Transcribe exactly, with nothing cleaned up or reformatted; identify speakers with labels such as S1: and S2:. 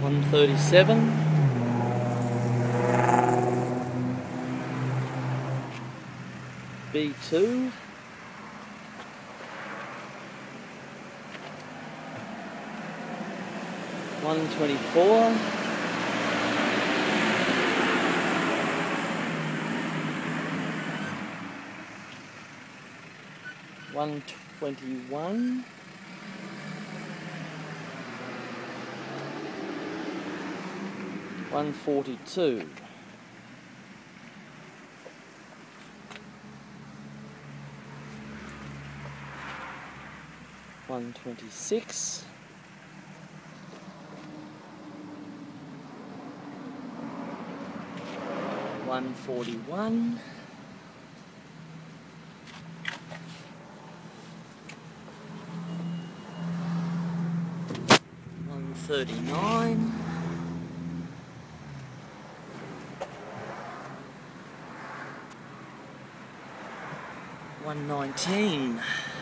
S1: one thirty-seven, B two, one twenty-four, one twenty-one, one forty-two, one twenty-six, one forty-one, one thirty-nine, one nineteen.